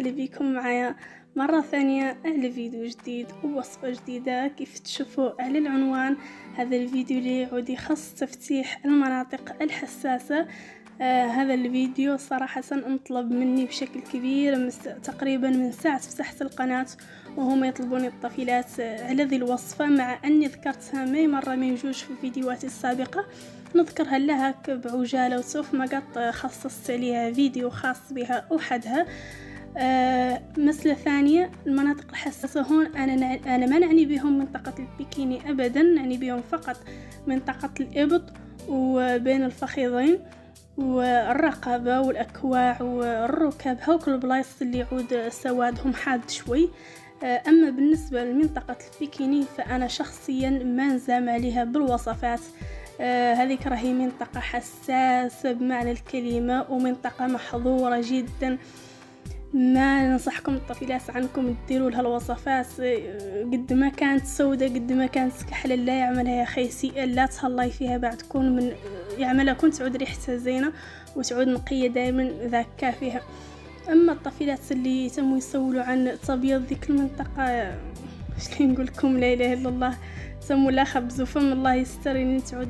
وسهلا بكم معايا مرة ثانية على فيديو جديد ووصفة جديدة. كيف تشوفوا على العنوان، هذا الفيديو اللي يعود يخص تفتيح المناطق الحساسة. هذا الفيديو صراحة انطلب مني بشكل كبير، تقريبا من ساعة فتحت القناة وهم يطلبوني الطفيلات على ذي الوصفة، مع أني ذكرتها مرة من جوج في فيديوهاتي السابقة. نذكرها لها بعجالة وسوف ما قد خصصت لها فيديو خاص بها وحدها. مسألة ثانية، المناطق الحساسة هون أنا ما نعني بهم منطقة البيكيني أبدا، نعني بهم فقط منطقة الإبط وبين الفخذين والرقبة والأكواع والركب، هوك البلايص اللي يعود سوادهم حاد شوي. أما بالنسبة لمنطقة البيكيني فأنا شخصيا ما نزام عليها بالوصفات. هذيك راهي منطقة حساسة بمعنى الكلمة ومنطقة محظورة جدا. ما ننصحكم الطفيلات عنكم تديروا لها الوصفات قد ما كانت سودة، قد ما كانت كحلة، لا يعملها يا خيسي، لا تهلاي فيها بعد تكون من يعملها كنت تعود ريحتها زينة وتعود نقية دائما ذاك كافيها. اما الطفيلات اللي تموا يسولوا عن تبيض ذيك المنطقة، اش نقول لكم، لا اله الا الله، سموا لا خبز وفم الله يستر ان تعود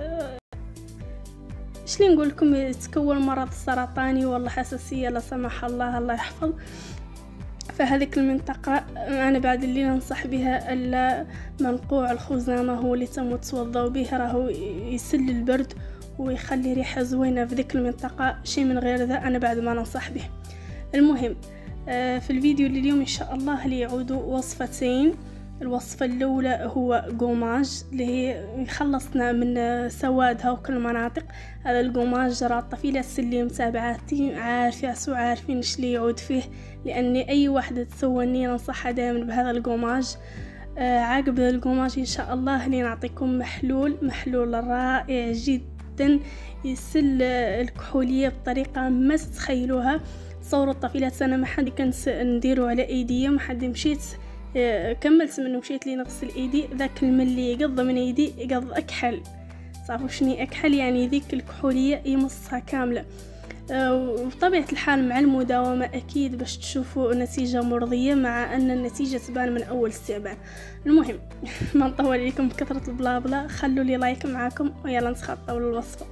اش نقول لكم تكون مرض سرطاني ولا حساسيه لا سمح الله، الله يحفظ. فهذيك المنطقه انا بعد اللي ننصح بها الا منقوع الخزامه هو اللي تم توضوا به، راهو يسل البرد ويخلي ريحه زوينه في ذيك المنطقه. شيء من غير ذا انا بعد ما ننصح به. المهم في الفيديو اللي اليوم ان شاء الله اللي يعودوا وصفتين. الوصفة الأولى هو قوماج اللي هي خلصنا من سوادها وكل المناطق. هذا القوماج راه الطفيلة اللي متابعاتي عارفين ايش اللي يعود فيه، لأني أي واحدة تسولني ننصحها دائما بهذا القوماج. عقب القوماج إن شاء الله اللي نعطيكم محلول رائع جدا يسل الكحولية بطريقة ما تتخيلوها. تصوروا الطفيلات أنا ما حد كنت نديرو على أيديا، ما حد مشيت كملت منه مشيت لي نغسل ايدي، ذاك الماء اللي يقض من ايدي يقض اكحل. صافو شني اكحل؟ يعني ذيك الكحوليه يمصها كامله. وبطبيعه الحال مع المداومه اكيد باش تشوفوا نتيجه مرضيه، مع ان النتيجه تبان من اول استعمال. المهم ما نطول عليكم بكثره البلابلا، خلوا لي لايك معاكم ويلا نتخطوا للوصفه.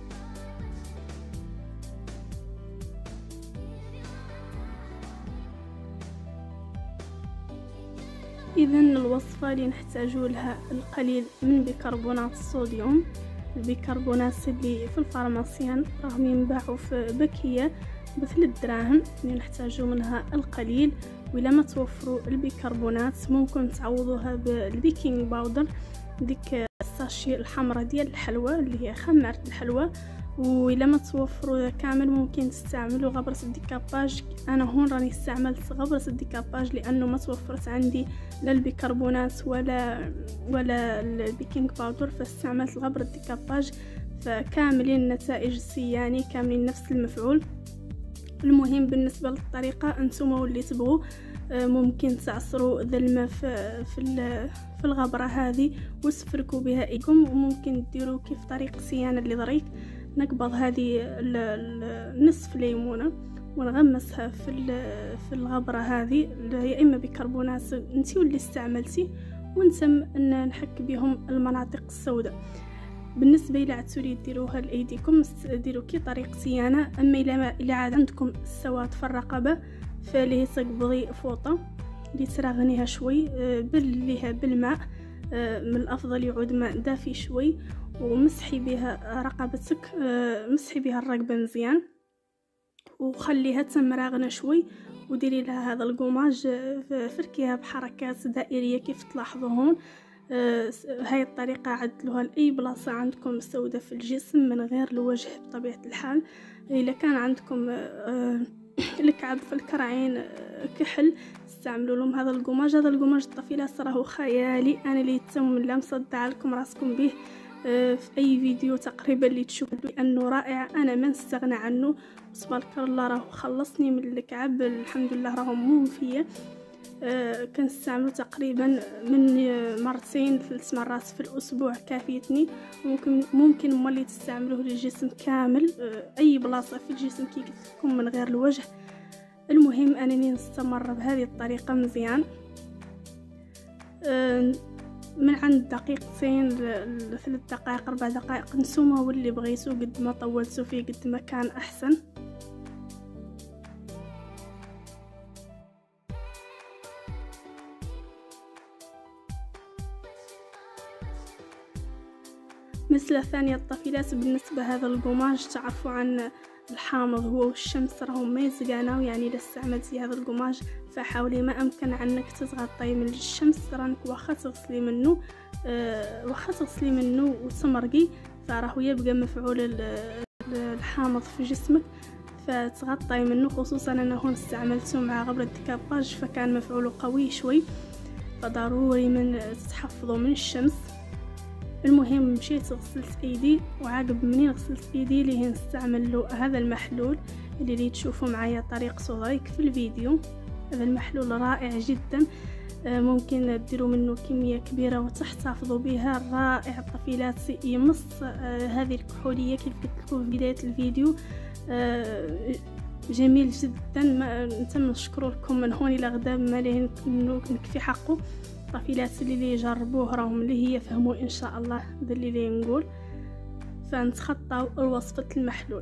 إذا الوصفة اللي نحتاجو لها القليل من بيكربونات الصوديوم. البيكربونات اللي في الفارماسيان راهم ينباعوا في بكية ب3 دراهم، اللي نحتاجو منها القليل. وإلا ما توفروا البيكربونات ممكن تعوضوها بالبيكنج باودر، ديك الساشي الحمراء ديال الحلوى اللي هي خمارة الحلوى. وإلا ما توفروا كامل ممكن تستعملوا غبرة الديكاباج. انا هون راني استعملت غبرة الديكاباج لانه ما توفرت عندي لا البيكربونات ولا البيكنج باودر، فاستعملت غبرة الديكاباج، فكاملين النتائج السياني، كاملين نفس المفعول. المهم بالنسبة للطريقة انتم واللي تبغوا ممكن تعصروا ذا الماء في الغبرة هذه وتفركوا بها ايدكم، وممكن ديروا كيف طريق سيانة اللي ضريك. نقبض هذه نصف ليمونة ونغمسها في الغبرة هذه، يا اما بيكربونات انتي واللي استعملتي، ونتم ان نحك بهم المناطق السوداء. بالنسبه الى عدتولي ديروها لايديكم ديروا كي طريق صيانه. اما الى عاد عندكم السواد في الرقبه فليه تقبضي فوطه اللي تراغنيها شوي بليها بالماء، من الافضل يعود ماء دافي شوي، ومسحي بها رقبتك، مسحي بها الرقبه مزيان وخليها تمراغنا شوي، وديري لها هذا القماج فركيها بحركات دائريه كيف تلاحظوا هون. هاي الطريقه عدلوها لاي بلاصه عندكم سوداء في الجسم من غير الوجه بطبيعه الحال. اذا كان عندكم الكعب في الكرعين كحل استعملوا لهم هذا القماج. هذا القماج الطفيلات راهو خيالي، انا اللي تم لا مصدعه لكم راسكم به في اي فيديو تقريبا اللي تشوفوا، لانه رائع انا ما نستغنى عنه. تبارك الله راهو خلصني من الكعب، الحمد لله راهو مو فيا. كنستعملو تقريبا من 2 3 مرات في الاسبوع كافيتني. ممكن مولي تستعملوه للجسم كامل، اي بلاصه في الجسم كي قلت لكم من غير الوجه. المهم انني نستمر بهذه الطريقه مزيان من عند دقيقتين ل3 دقائق 4 دقائق، نسومه واللي بغيتو، قد ما طولتو فيه قد ما كان احسن. مسألة ثانية الطفيلات، بالنسبة هذا القماش تعرفوا عن الحامض هو والشمس راهم ما يزقاناو، يعني اذا استعملتي هذا القماش فحاولي ما امكن عنك تتغطي من الشمس، رانك واخا تغسلي منه وتمرقي فراه يبقى مفعول الحامض في جسمك، فتغطي منه. خصوصا انا هون استعملته مع غبرة الديكاباج فكان مفعوله قوي شوي، فضروري من تتحفظوا من الشمس. المهم مشيت غسلت ايدي، وعقب منين غسلت ايدي ليه نستعمل له هذا المحلول اللي تشوفوا معايا طريقته ضريك في الفيديو. هذا المحلول رائع جدا، ممكن تديروا منه كمية كبيرة وتحتفظوا بها. رائع الطفيلات، يمص هذه الكحولية كيف قلت لكم في بداية الفيديو، جميل جدا. نتمنى نشكر لكم من هون الى غدا، ما ليه نكفي حقه. الطفيلات اللي يجربوه راهم اللي هي فهموا ان شاء الله هذا اللي نقول. فنتخطاو الوصفة المحلول.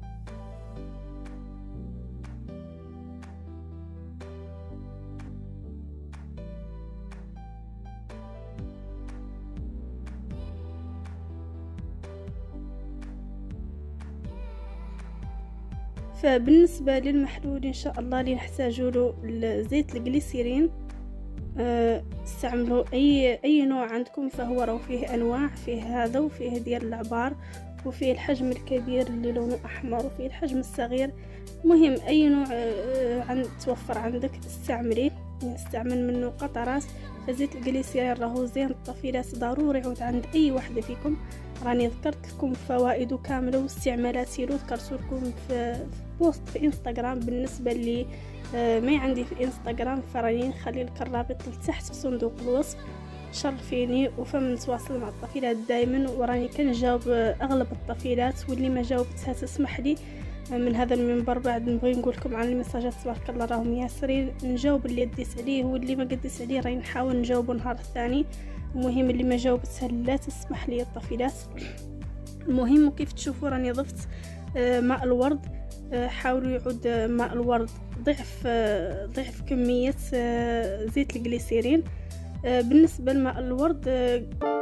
فبالنسبة للمحلول ان شاء الله اللي نحتاجوا له زيت الجليسيرين. استعملوا اي نوع عندكم، فهو راه فيه انواع، فيه هذا وفيه ديال العبار، وفيه الحجم الكبير اللي لونه احمر، وفيه الحجم الصغير. مهم اي نوع توفر عندك استعمليه، نستعمل منه قطرات. فزيت الجليسيرين راهو زين الطفيلات، ضروري يعود عند اي واحده فيكم. راني ذكرت لكم فوائده كامله واستعمالاتي له، ذكرت لكم في بوست في انستغرام. بالنسبه لي ما عندي في انستغرام فراني نخلي لك الرابط لتحت في صندوق الوصف. شرفيني وفم نتواصل مع الطفيلات دائما، وراني كنجاوب اغلب الطفيلات، واللي ما جاوبتها تسمح لي من هذا المنبر بعد نبغي نقول لكم على المساجات تبارك الله راهم ياسرين، نجاوب اللي ديت عليه، واللي ما قديت عليه راني نحاول نجاوبه النهار الثاني. المهم اللي ما جاوبتها لا تسمح لي الطفيلات. المهم وكيف تشوفوا راني ضفت ماء الورد، حاولوا يعود ماء الورد ضعف كمية زيت الجليسيرين. بالنسبة لماء الورد